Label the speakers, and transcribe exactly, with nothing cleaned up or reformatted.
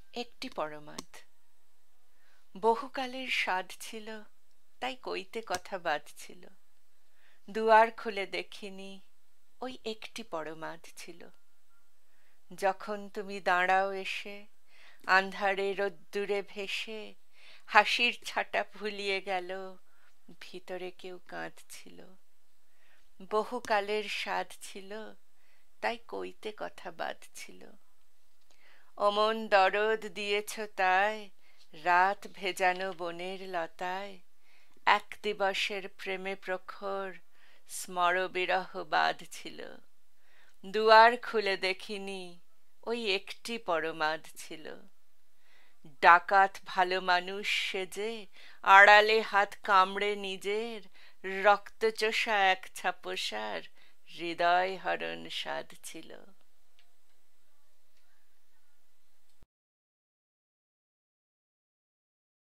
Speaker 1: একটি পরমাদ। বহুকালের স্বাদ ছিল, তাই কইতে কথা বাধছিল। দুয়ার খুলে দেখিনি, ওই একটি পরমাদ ছিল। যখন তুমি দাঁড়াও এসে, আন্ধারে রোদ্দুরে ভেসে, হাসির ছাটা ভুলিয়ে গেল, ভিতরে কেউ কাঁদছিল। বহুকালের স্বাদ ছিল, তাই কইতে কথা বাধছিল। অমন দরদ দিয়েছ তাই, রাত ভেজানো বনের লতায়, এক দিবসের প্রেমে প্রখর স্মর বিরহ বাঁধছিল। দুয়ার খুলে দেখিনি, ওই একটি পরমাদ ছিল। ডাকাত ভালো মানুষ সেজে, আড়ালে হাত কামড়ে নিজের, রক্তচোষা এক ছাপোষার হৃদয় হরণ সাধ ছিল।